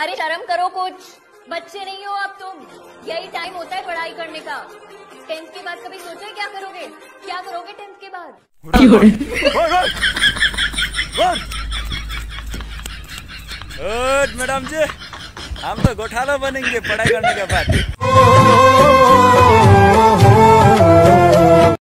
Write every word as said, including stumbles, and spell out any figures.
अरे शर्म करो कुछ, बच्चे नहीं हो अब तुम, यही टाइम होता है पढ़ाई करने का। टेंथ के बाद कभी सोचा है क्या करोगे? क्या करोगे टेंथ के बाद? मैडम जी, हम तो गोठाला बनेंगे पढ़ाई करने के बाद।